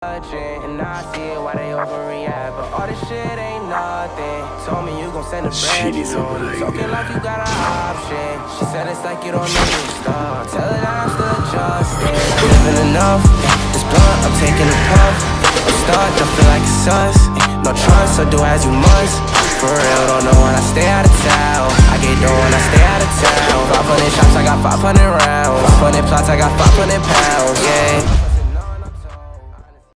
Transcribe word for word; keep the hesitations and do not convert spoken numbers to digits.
And I see it why they overreact, but all this shit ain't nothing. Told me you gon' send a brand new talking like you got an option. She said it's like you don't know new stuff. Tell her that I'm still adjusting. I'm living enough, this blunt, I'm taking a puff. I'm stuck, don't feel like it's us. No trust, so do as you must. For real, don't know when I stay out of town. I get dough when I stay out of town. Five hundred shots, I got five hundred rounds. Five hundred plots, I got five hundred pounds, yeah.